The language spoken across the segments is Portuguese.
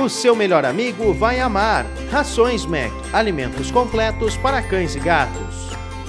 O seu melhor amigo vai amar. Rações Mac, alimentos completos para cães e gatos.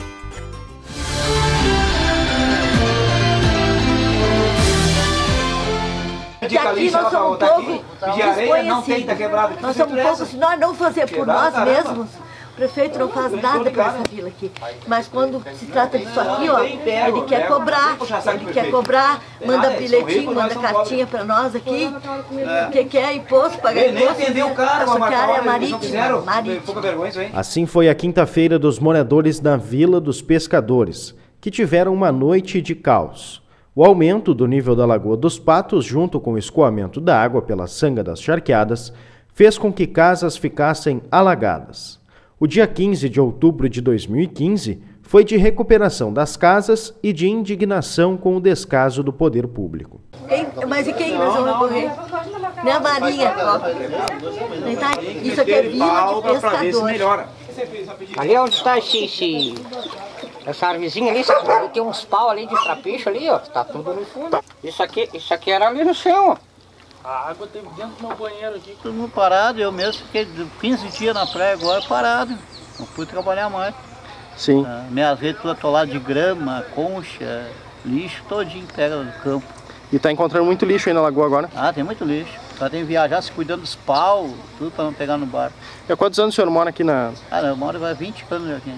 Que aqui nós somos um pouco desconhecidos. Nós somos um pouco, se nós não fazer por nós mesmos, o prefeito não faz nada para essa vila aqui. Mas quando se trata disso aqui, ó, ele quer cobrar, manda bilhetinho, manda cartinha para nós aqui, porque quer imposto, pagar imposto. Essa cara é marítima. Assim foi a quinta-feira dos moradores da Vila dos Pescadores, que tiveram uma noite de caos. O aumento do nível da Lagoa dos Patos, junto com o escoamento da água pela Sanga das Charqueadas, fez com que casas ficassem alagadas. O dia 15 de outubro de 2015 foi de recuperação das casas e de indignação com o descaso do poder público. Mas e quem nós vamos recorrer? Minha Marinha. Isso aqui é vila de pescadores. Ali onde está essa arvezinha ali, sabe? Ali tem uns pau ali de trapicho ali, ó. Tá tudo no fundo. Isso aqui era ali no chão, ó. A água teve dentro do meu banheiro aqui. Todo mundo parado, eu mesmo fiquei 15 dias na praia agora parado. Não fui trabalhar mais. Sim. Minhas redes todas atoladas de grama, concha, lixo, todinho pega do campo. E tá encontrando muito lixo aí na lagoa agora? Ah, tem muito lixo. Só tem que viajar se cuidando dos pau, tudo para não pegar no barco. E há quantos anos o senhor mora aqui na... Eu moro há 20 anos aqui.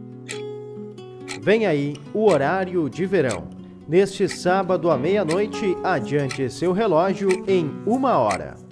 Vem aí o horário de verão. Neste sábado à meia-noite, adiante seu relógio em 1 hora.